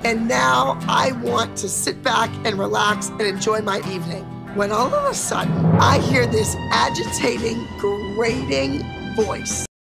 And now I want to sit back and relax and enjoy my evening. When all of a sudden, I hear this agitating, grating voice.